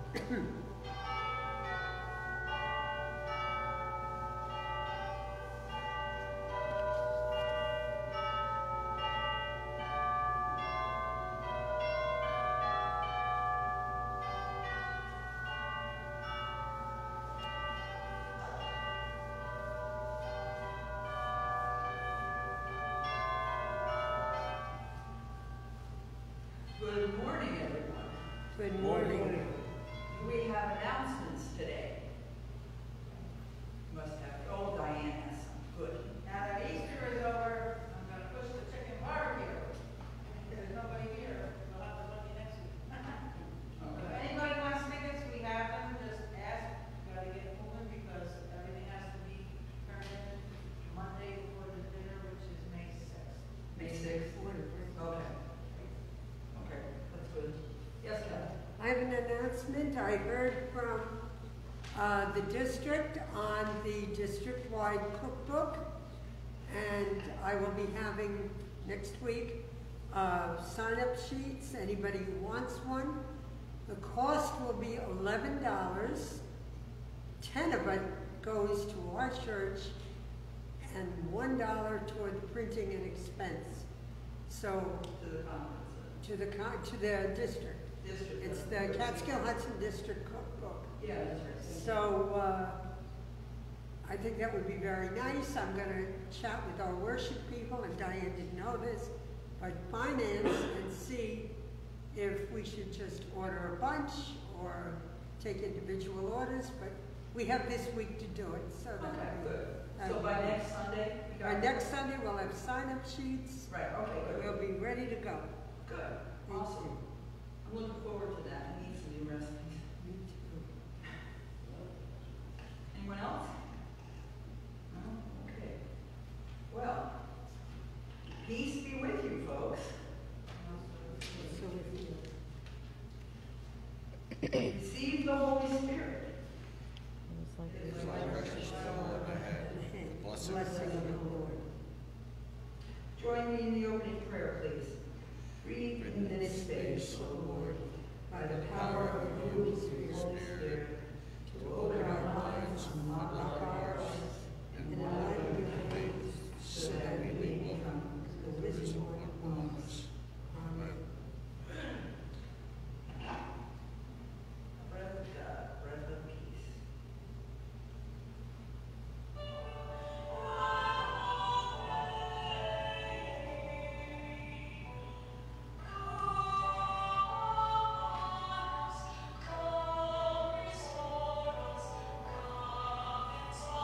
Good morning, everyone. Good morning. We have announcements today. Must have, oh, Diane has some. Good. Now that Easter is over, I'm going to push the chicken barbecue. If there's nobody here, we'll have the money next week. Okay. If anybody wants tickets, we have them. Just ask. We've got to get moving because everything has to be turned in Monday before the dinner, which is May 6th. May 6th? Okay. Okay, that's good. Yes, Kevin? I have an announcement. I heard from the district on the district-wide cookbook, and I will be having next week sign-up sheets. Anybody who wants one. The cost will be $11. $10 of it goes to our church, and $1 toward the printing and expense. So To the conference. to the district. It's the Catskill Hudson District Cookbook. Yeah, that's right. So I think that would be very nice. I'm going to chat with our worship people, and Diane didn't know this, but finance and see if we should just order a bunch or take individual orders. But we have this week to do it. So Okay, good. So by next Sunday? By next Sunday, we'll have sign-up sheets. Right, okay, good. We'll be ready to go. Good, awesome. I'm looking forward to that. I need some new recipes. Me too. Anyone else? No? Okay. Well, peace be with you, folks. So if you Receive the Holy Spirit. It is like precious stone in my head. blessing of the Lord. Join me in the opening prayer, please. Breathe in this space, O Lord, by the power of the Holy Spirit, to open our minds, unlock our hearts, and enlighten our faith, so that we may become the risen one among us. Amen. Breath of God, breath of peace. Come, restore us, come,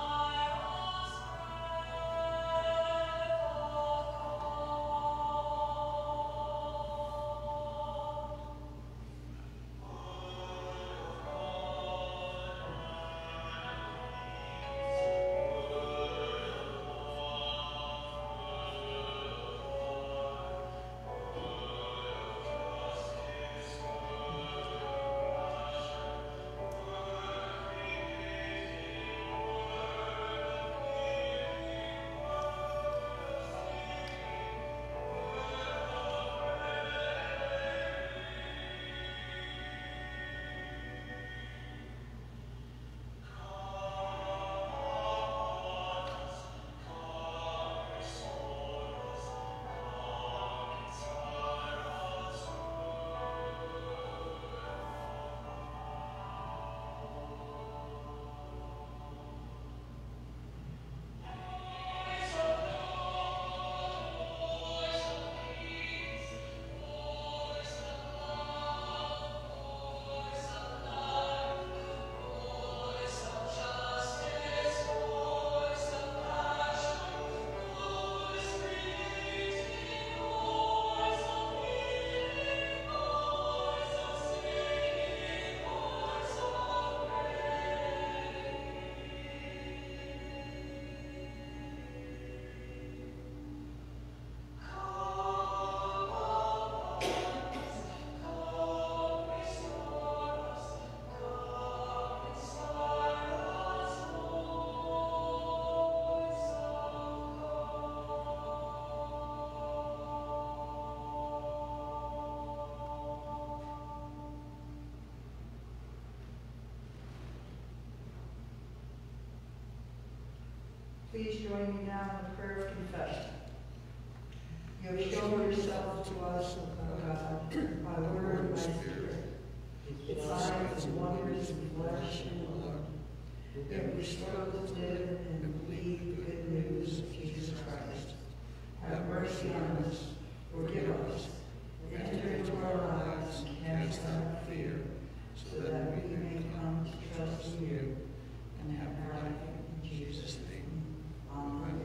Please join me now in the prayer of confession. You have shown yourself to us, O God, by word and by spirit, with signs and wonders in flesh and blood. Yet we struggle to live and believe the good news of Jesus Christ. Have mercy on us, forgive us, enter into our lives and cast out fear, so that we may come to trust in you and have life in Jesus' name. Amen.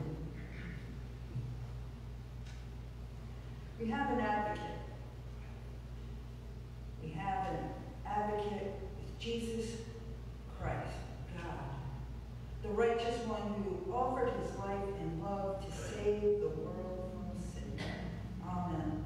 We have an advocate. We have an advocate with Jesus Christ, God, the righteous one who offered his life in love to save the world from sin. Amen.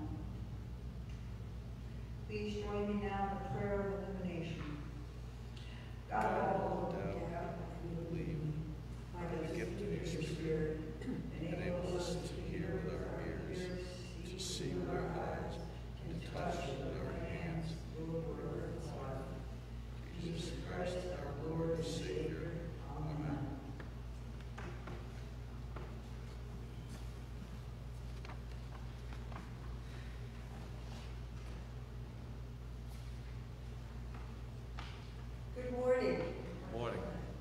Please join me now in the prayer of illumination. God, all look out and believe. By the gift of your Spirit, enable us to hear with our ears, to see with our eyes, and to touch with our hands the word of life. Jesus Christ, our Lord and Savior. Amen. Good morning. Morning.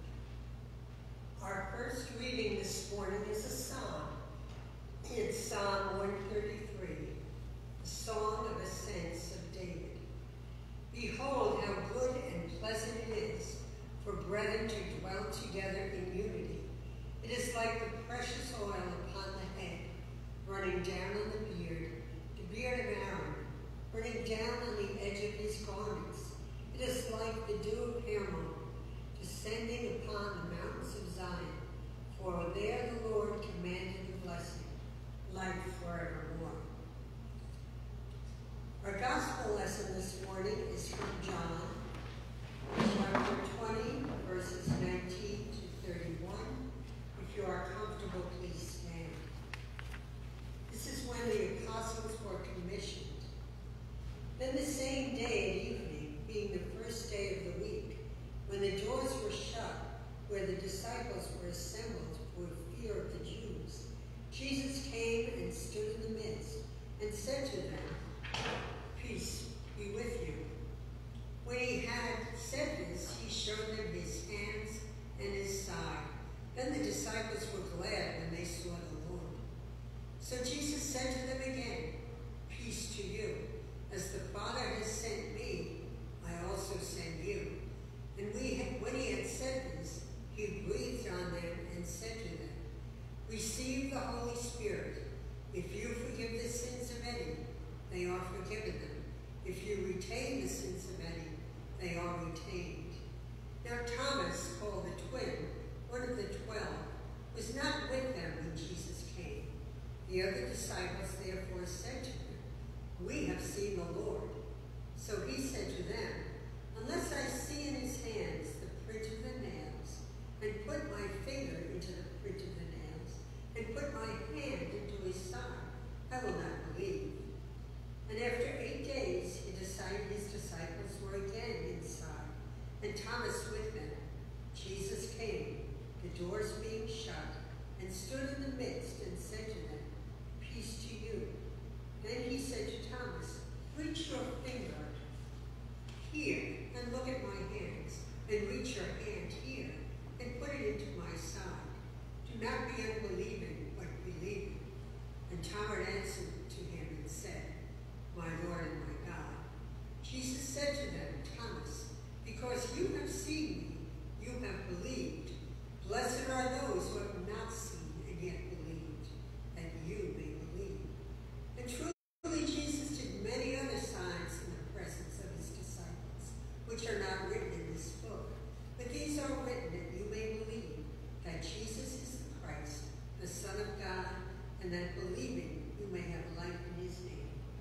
Our first reading this morning is a psalm. It's Psalm 133, the Song of Ascents of David. Behold how good and pleasant it is for brethren to dwell together in unity. It is like the precious oil upon the head, running down on the beard of Aaron, running down on the edge of his garments. It is like the dew of Hermon, descending upon the mountains of Zion. For there the Lord commanded the blessing, life forevermore. Our gospel lesson this morning is from John, chapter 20, verses 19 to 31. If you are comfortable, please stand. This is when the apostles were commissioned. Then the same day at evening, being the first day of the week, when the doors were shut, where the disciples were assembled for fear of the Jews, Jesus came and stood in the midst and said to them, "Peace be with you." When he had said this, he showed them his hands and his side. Then the disciples were glad when they saw the Lord. So Jesus said to them again, "Peace to you. As the Father has sent me, I also send you." And when he had said this, he breathed on them and said to them, "Receive the Holy Spirit. If you forgive the sins of any, they are forgiven them. If you retain the sins of any, they are retained." Now Thomas, called the twin, one of the 12, was not with them when Jesus came. The other disciples therefore said to him, "We have seen the Lord." So he said to them, "Unless I see in his hands the print of the nails, and put my finger into the print of the nails, and put my hand into his side, I will not believe." And after 8 days, his disciples were again inside, and Thomas with them. Jesus came, the doors being shut, and stood in the midst and said to them, "Peace to you." Then he said to Thomas, "Reach your finger here and look at my hands, and reach your hand here and put it into my side. Do not be unbelieving, but believing." And Thomas answered to him and said, "My Lord and my God." Jesus said to them, "Thomas, because you have seen me, you have believed. Blessed are those who have not seen and yet believed, that you may believe." And truly Jesus did many other signs in the presence of his disciples, which are not written in this book. But these are written that you may believe that Jesus is the Christ, the Son of God, and that believing you may have life in his name.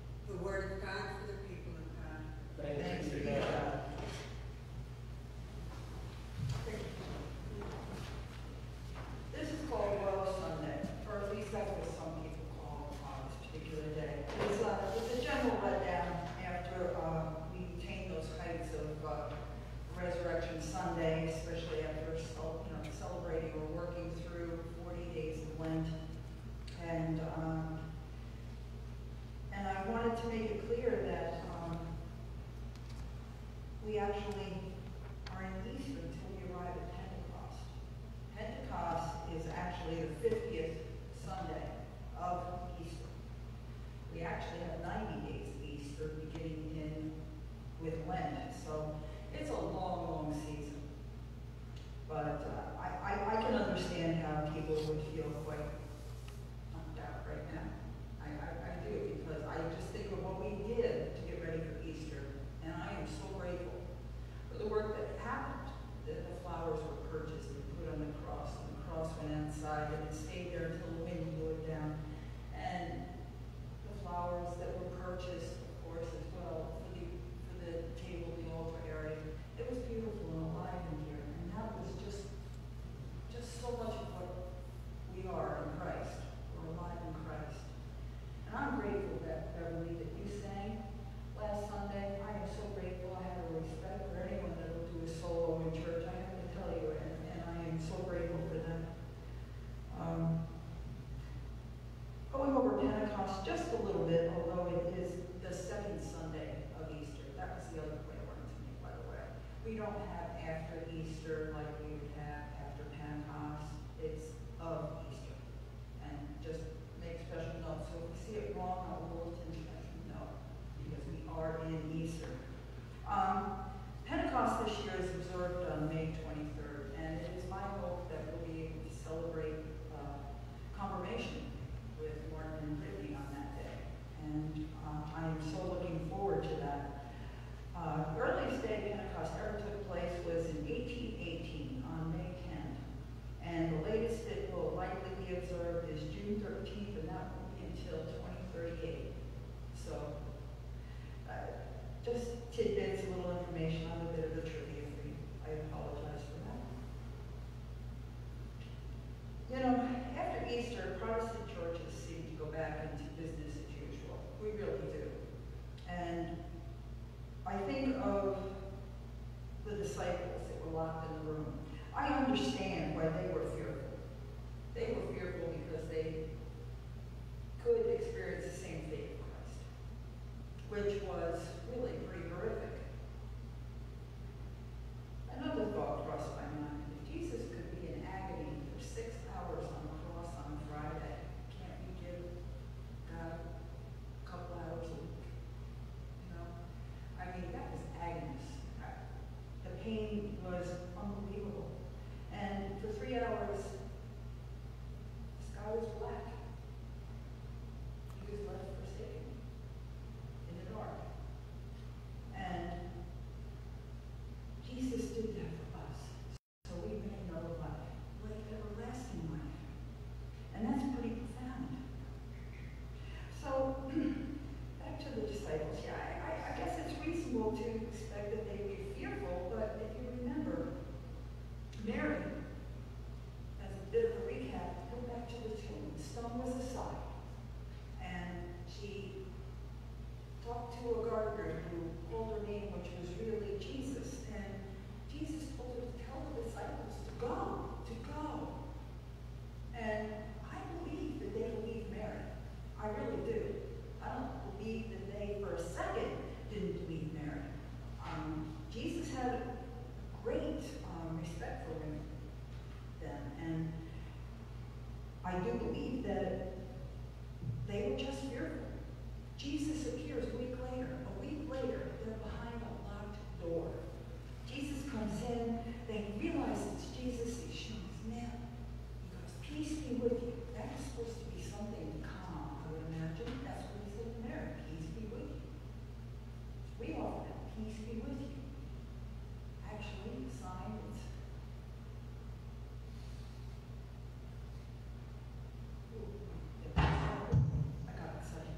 wanted to make it clear that we actually are in Easter until we arrive at Pentecost. Pentecost is actually the 50th Sunday of Easter. We actually have 90 days of Easter beginning with Lent, so it's a long, long season. But I can understand how people would feel quite knocked out right now. I do, because I just think of what we did to get ready for Easter, and I am so grateful for the work that happened, that the flowers were purchased and put on the cross, and the cross went outside, and it stayed there until the wind blew it down. And the flowers that were purchased, of course, as well, for the table, the altar area. It was beautiful and alive in here, and that was just so much of what we are in Christ. We're alive in Christ. And I'm grateful that, Beverly, that you sang last Sunday. I am so grateful. I have a respect for anyone that will do a solo in church. I have to tell you, and I am so grateful for that. Going over Pentecost just a little bit, although it is the second Sunday of Easter. That was the other point I wanted to make, by the way. We don't have after Easter like we would have after Pentecost. It's of Easter. And just make special note. So if we see it wrong on the bulletin, you guys know, because we are in Easter. Pentecost this year is observed on May 23rd, and it is my hope that we'll be able to celebrate confirmation with Martin and Brittany on that day. And I am so looking forward to that. The earliest day Pentecost ever took place was in 1818 on May 10th. And the latest it will likely be observed is June 13th, and that won't be until 2038. So, just tidbits, a little information on a bit of the trivia for you. I apologize for that. You know, after Easter, Protestant churches seem to go back into business as usual. We really do. And I think of the disciples that were locked in the room. I understand why they were fearful. They were fearful because they could experience the same fate of Christ, which was really pretty horrific. Another thought crossed my mind. If Jesus could be in agony for 6 hours on the cross on Friday, can't we give God a couple hours a week? You know? I mean, that was agony. The pain was unbelievable. And for 3 hours, the sky was black. He was left forsaken in the dark. And Jesus did that for us, so we may know life, like everlasting life. And that's pretty profound. So, back to the disciples. Yeah, I guess it's reasonable to expect that they'd be fearful, but if you remember, Mary, as a bit of a recap, go back to the tomb. The stone was aside, and she talked to a gardener who called her name, which was really Jesus. And Jesus told her to tell the disciples to go. And I believe that they believed Mary. I really do. I don't believe that they, for a second, didn't believe Mary. Jesus had great respect for women then. And I do believe that they were just fearful. Jesus appears a week later. A week later, they're behind a locked door. Jesus comes in. They realize it's Jesus. He shows his nail. He goes, "Peace be with you." That was supposed to be something calm, I would imagine. That's what he said to Mary. Peace be with you. We offer that. Peace be with you. Actually, the sign is I got excited.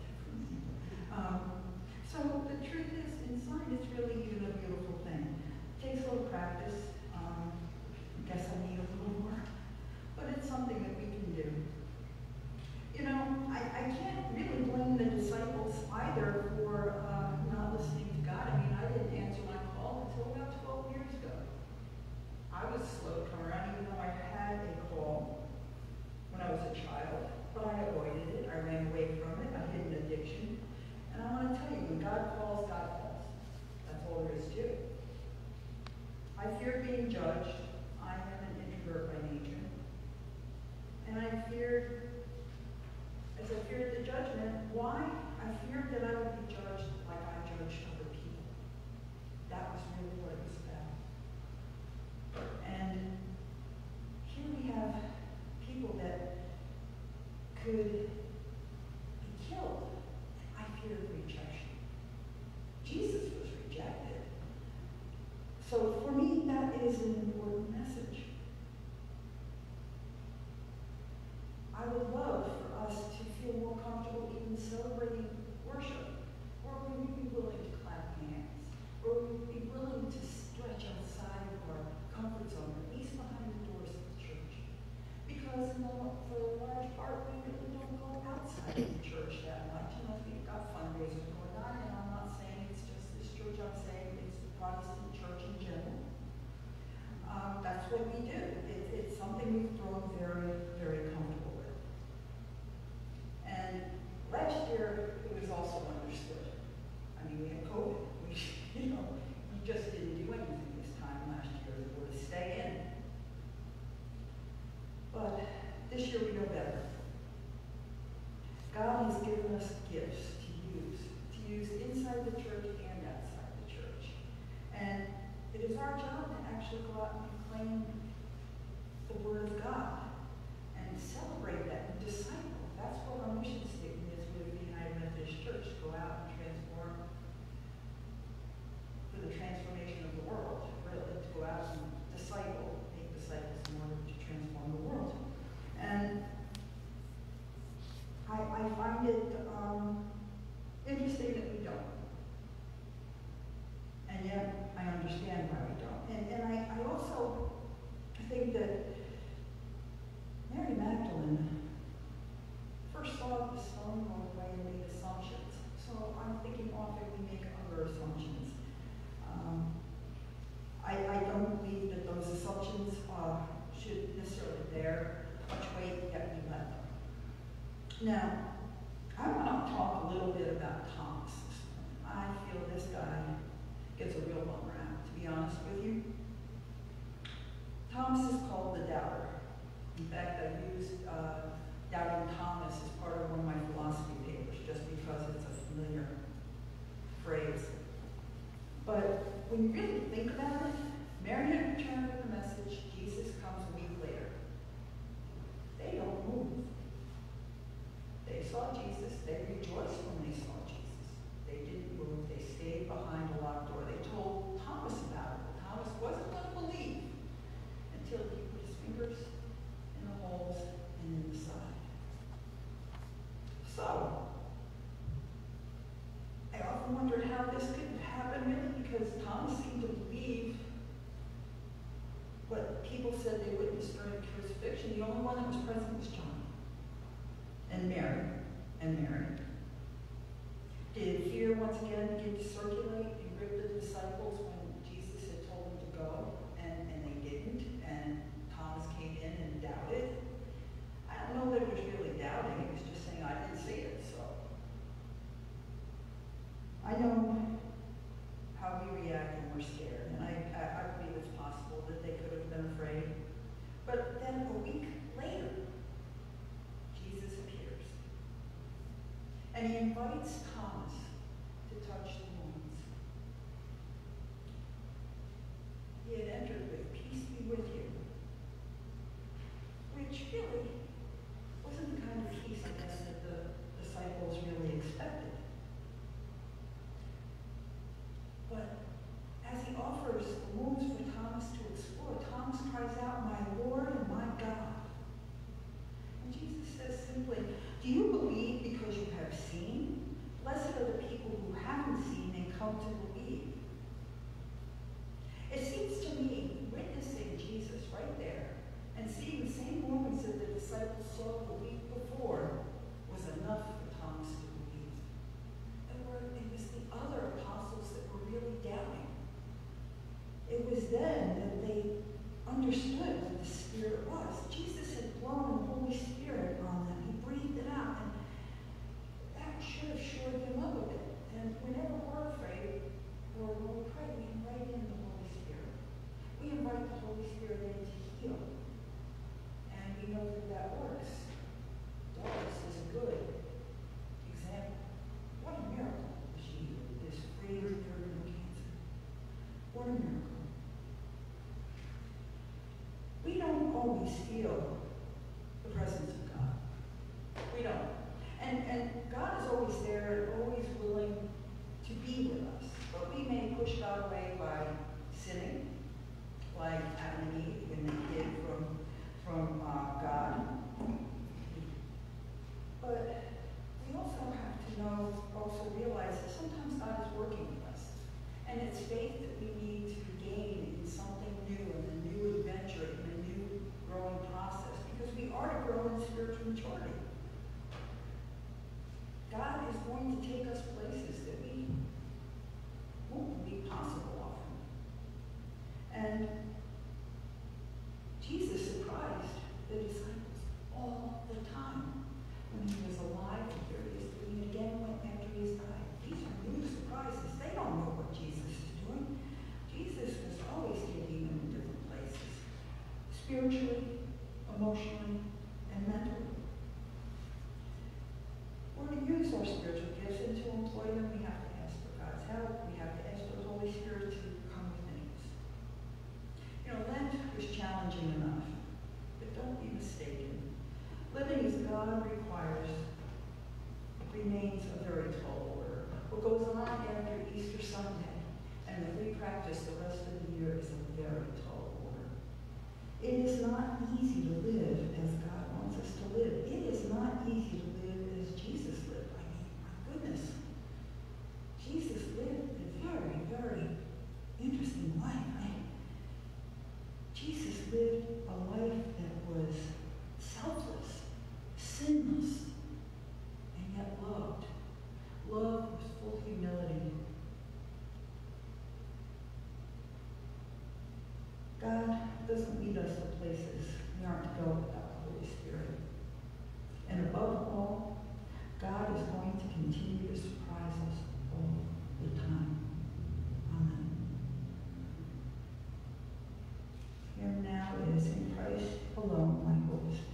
So the truth is, in sign, it's really even a beautiful thing. It takes a little practice. I guess I need a little more. But it's something that we can do. You know, I can't really blame the disciples either for not listening to God. I mean, I didn't answer my call until about 12 years ago. I was slow to come around, even though I had a call when I was a child, but I avoided it. I ran away from it. I hid an addiction. And I want to God calls, God calls. That's all there is to it. I fear being judged. I am an introvert by nature. And as I feared the judgment, why? I feared that I would be judged like I judged other people. That was really what it was about. And here we have people that could be killed. I feared rejection. Jesus was rejected. So for me, that is an important message. I would love for us to feel more comfortable even celebrating worship. Or would we be willing to clap hands? Or would we be willing to stretch outside of our comfort zone, at least behind the doors of the church? Because for the large part, we really don't go outside of the church that much unless we've got fundraisers going on. And I'm not saying it's just this church, I'm saying it's the Protestant church in general. That's what we do. It's something we've grown very, very comfortable with. And last year, it was also understood. I mean, we had COVID. You just didn't do anything this time last year. It was stay in. But this year we know better. God has given us gifts to use inside the church and outside the church. And it is our job to actually go out and proclaim the Word of God and celebrate that and disciple. That's what our mission statement is with the United Methodist Church, to go out and transform for the transformation of the world, really, to go out and disciple, make disciples in order to transform the world. And I find it interesting that we don't. And yet, I understand why we don't. And I also think that Mary Magdalene first saw the stone rolled away and made assumptions. So I'm thinking often we make other assumptions. I don't believe that those assumptions should necessarily bear much weight, yet we let them. Now, I want to talk a little bit about Thomas this morning. I feel this guy gets a real bum rap, to be honest with you. Thomas is called the doubter. In fact, I used doubting Thomas as part of one of my philosophy papers, just because it's a familiar phrase. But when you really think about it, Mary had returned with the message, Jesus comes a week later. They don't move. They saw Jesus, they rejoiced when they saw Jesus. They didn't move, they stayed behind a locked door. They told Thomas about it, but Thomas wasn't going to believe until he put his fingers in the holes and in the side. So, I often wondered how this could happen, really, because Thomas seemed to believe what people said they witnessed during the crucifixion. The only one that was present was John. And Mary. Did fear once again begin to circulate and grip the disciples when Jesus had told them to go, and they didn't, and Thomas came in and doubted? I don't know that it was really doubting, it was just saying, I didn't see it, so. I know how we react when we're scared, and I believe it's possible that they could have been afraid. But then a week later, Jesus appears. And he invites Thomas to touch the wounds. He had entered with peace be with you, which really wasn't the kind of peace, I guess, that the disciples really expected. But as he offers the wounds for Thomas to explore, Thomas cries out, "My Lord and my God." And Jesus says simply, "Do you believe because you have seen? Blessed are the people who haven't seen and come to believe." It seems to me, witnessing Jesus right there and seeing the same moments that the disciples saw the week before was enough for Thomas to believe. It was the other apostles that were really doubting. It was then that they understood what the Spirit was. Jesus had blown the Holy Spirit on them. He breathed it out, and that should have shored them up a bit. And whenever we're a miracle. We don't always feel the presence of God. We don't. And God is always there and always willing to be with us. But we may push God away by sinning, like Adam and Eve when they hid from God. But we also have to realize that sometimes God is working with us. And it's faith that we need to gain in something new, in a new adventure, in a new growing process, because we are to grow in spiritual maturity. God is going to take us places that we won't believe possible often. And Jesus surprised the disciples all the time. When he was alive, and here he is doing it again after he has died. These are new surprises. They don't know what Jesus is doing. Jesus was always taking them in different places, spiritually, emotionally, and mentally. We're to use our spiritual gifts, and to employ them, we have to ask for God's help. We have to ask for the Holy Spirit to come within us. You know, Lent was challenging enough, but don't be mistaken. Living as God requires remains a very tall order. What goes on after Easter Sunday and that we practice the rest of the year is a very tall order. It is not easy to live as God wants us to live. It is not easy to live as Jesus lived. I mean, my goodness. Jesus lived a very, very interesting life. Jesus lived a life that was selfless, sinless, and yet loved. Love with full humility. God doesn't lead us to places we aren't to go without the Holy Spirit. And above all, God is going to continue to surprise us all the time. Amen. Here now is in Christ alone my hope is found.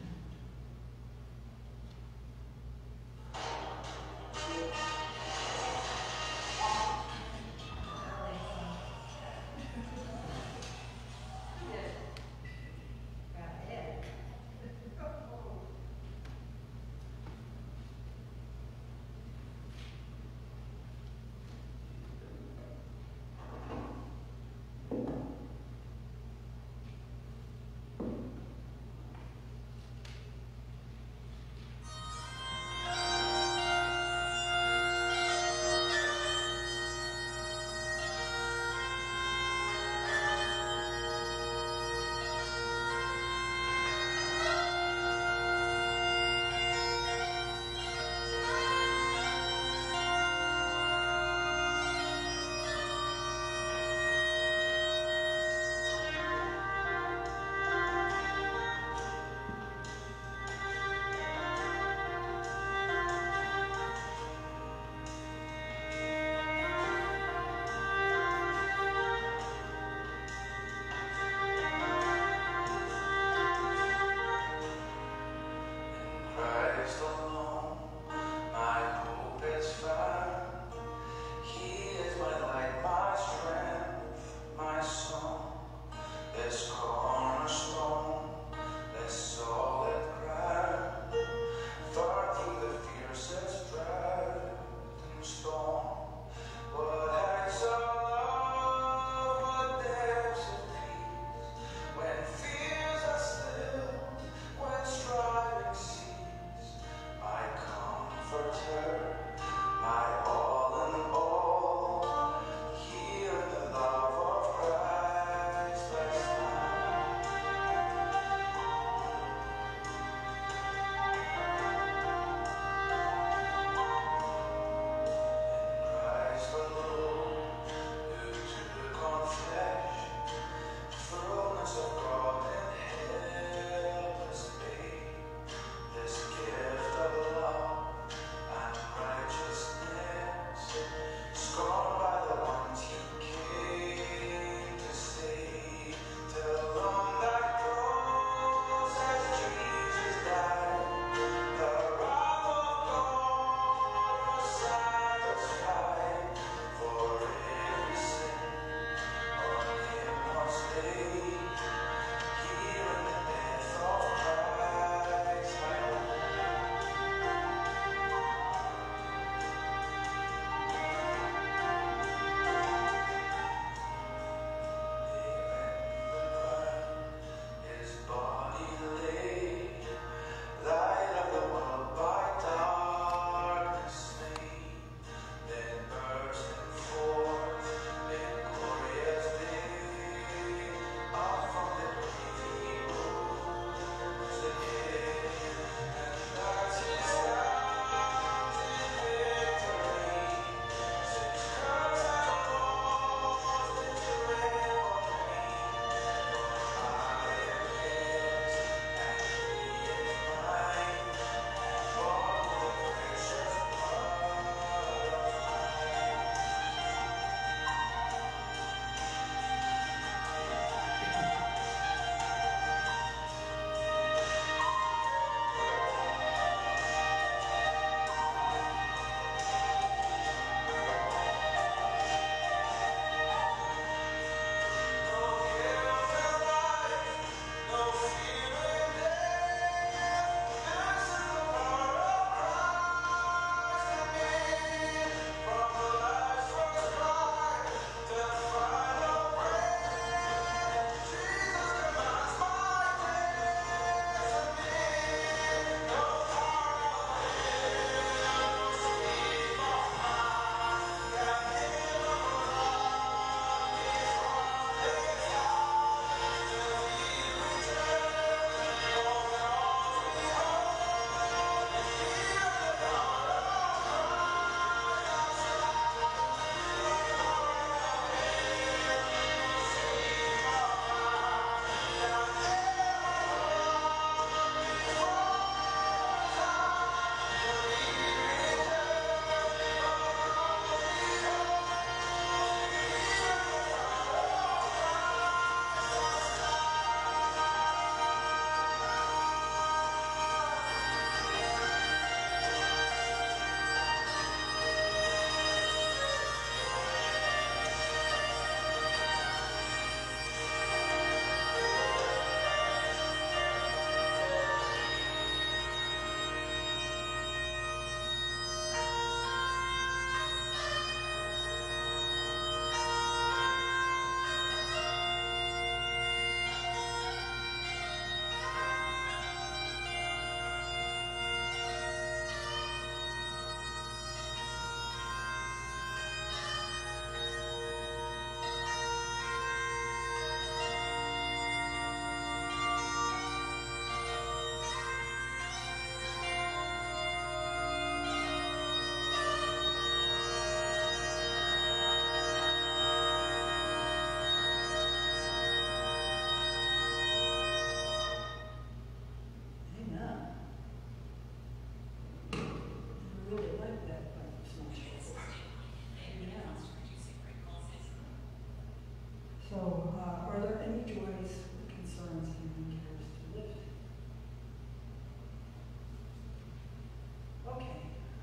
So, are there any joys or concerns anyone cares to lift? Okay.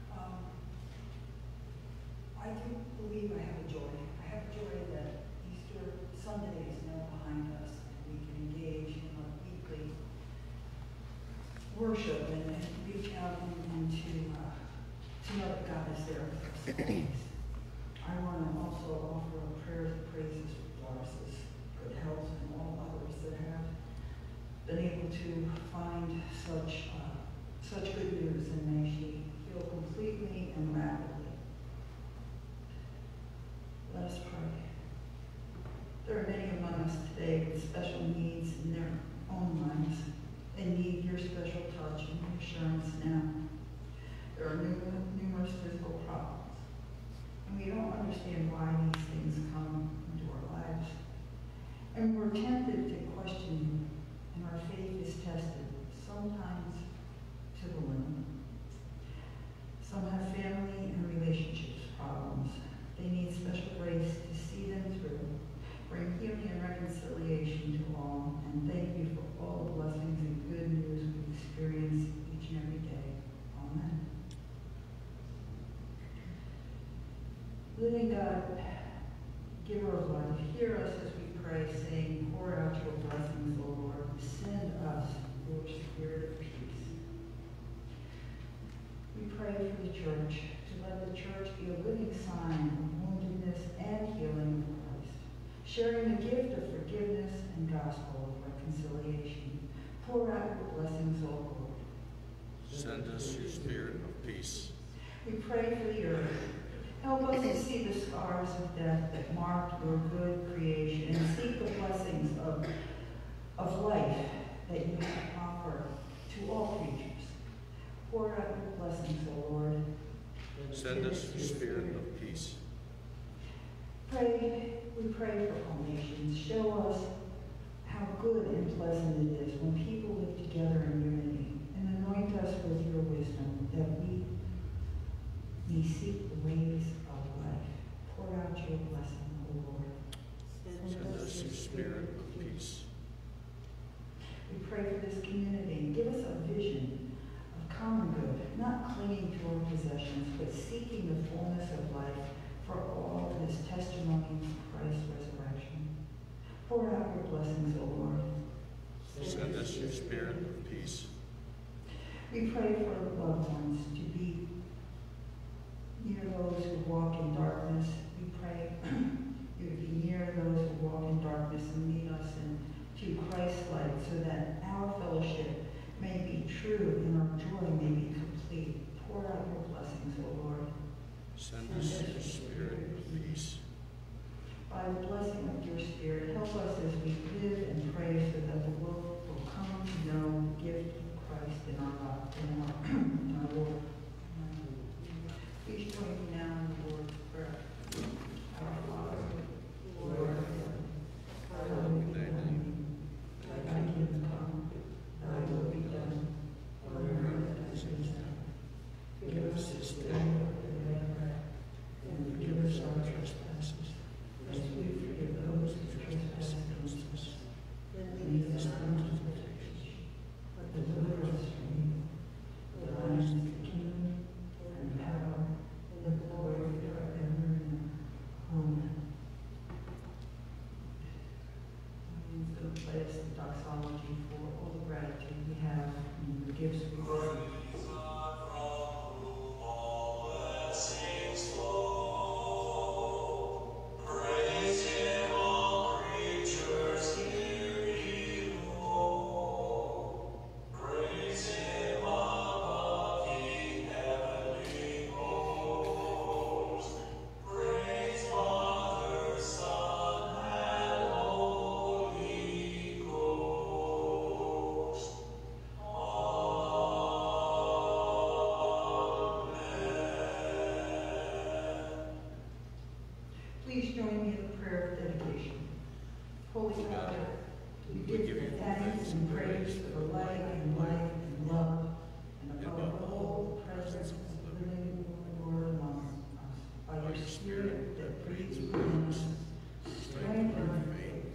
I do believe I have a joy. I have a joy that Easter Sunday is now behind us and we can engage in a weekly worship and reach out and to know that God is there with us always. I want to also offer a prayer of praises for Doris's good health and all others that have been able to find such good news, and may she heal completely and rapidly. Let us pray. There are many among us today with special needs in their own lives. They need your special touch and reassurance now. There are numerous physical problems, and we don't understand why these things come into our lives. And we're tempted to question you, and our faith is tested, sometimes to the limit. Some have family and relationships problems. They need special grace to see them through, bring healing and reconciliation to all, and thank you for all the blessings and good news we experience each and every day. Amen. Living God, giver of life, hear us as we pray, saying, pour out your blessings, O Lord. Send us your spirit of peace. We pray for the church, to let the church be a living sign of woundedness and healing of Christ, sharing the gift of forgiveness and gospel of reconciliation. Pour out your blessings, O Lord. Send us your spirit of peace. We pray for the earth. Help us to see the scars of death that mark your good creation and seek the blessings of life that you offer to all creatures. Pour out your blessings, O Lord. Send us your spirit of peace. We pray for all nations. Show us how good and pleasant it is when people live together in unity, and anoint us with your wisdom that we may seek the ways of life. Pour out your blessing, O Lord. Send us your spirit of peace. We pray for this community and give us a vision of common good, not clinging to our possessions, but seeking the fullness of life for all that is testimony of Christ's resurrection. Pour out your blessings, O Lord. Send us your spirit of peace. We pray for loved ones to be near those who walk in darkness. We pray you to be near those who walk in darkness and lead us into Christ's light, so that our fellowship may be true and our joy may be complete. Pour out your blessings, O Lord. Send us your spirit of peace. By the blessing of your Spirit, help us as we live and pray, so that the world will come to know the gift of Christ in our Lord. Please join me now in the Lord's Prayer. Our Father, Lord of heaven, hallowed be thy name. Thy kingdom come, thy will be done, on earth as it is in heaven. Give us this day our daily bread, and forgive us our trespasses, as we forgive those who trespass against us. And lead us not into temptation, but deliver us from evil. For thine is the kingdom, and the power, and the glory forever and ever. Amen. I'm going to play us the doxology for all the gratitude we have and the gifts we receive. Please join me in the prayer of dedication. Holy God, we give you thanks and praise for light and life and love, and above all, the presence of the living Lord among us. By your Spirit that breathes within us, strengthen our faith,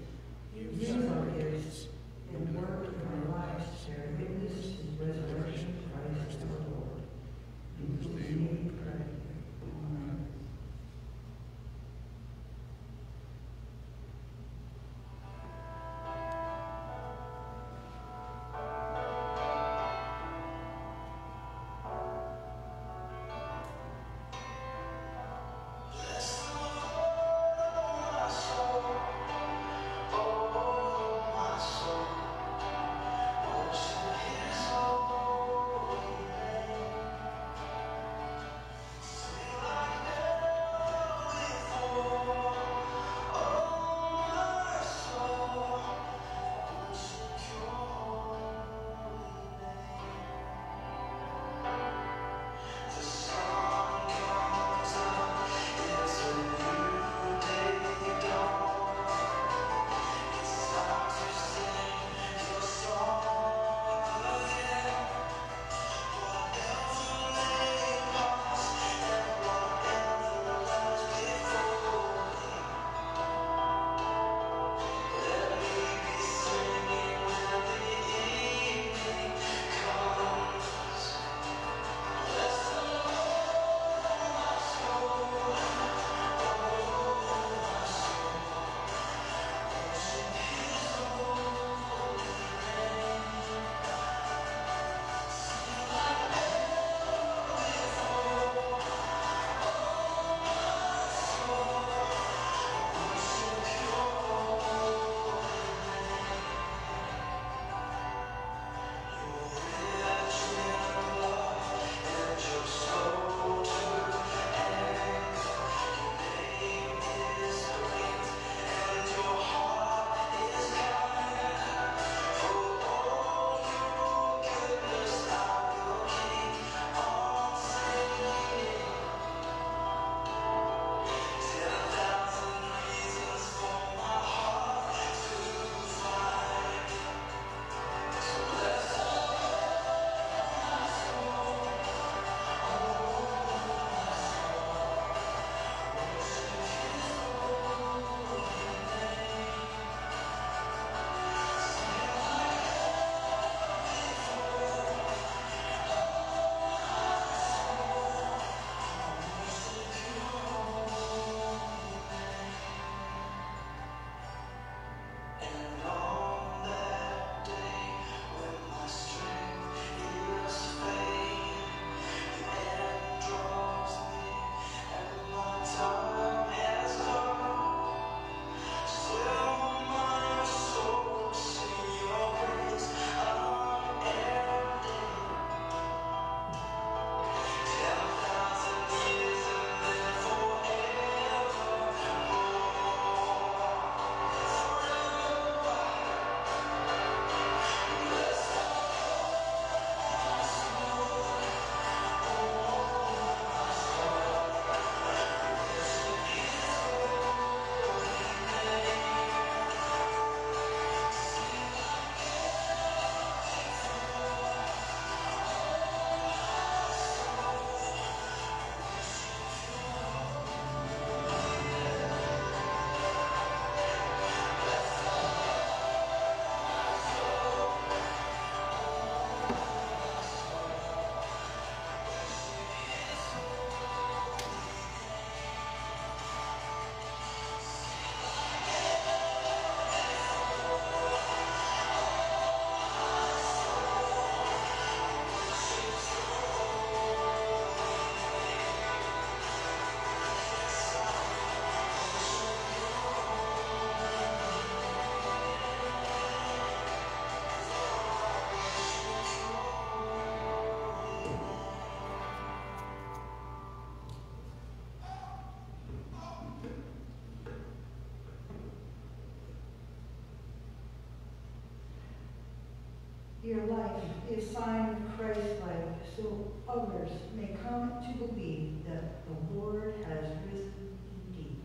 Your life be a sign of Christ's life, so others may come to believe that the Lord has risen indeed.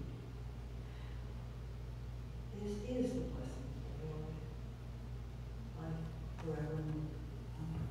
This is the blessing of the Lord. Life forevermore. Amen.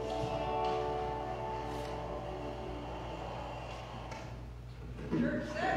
Church says.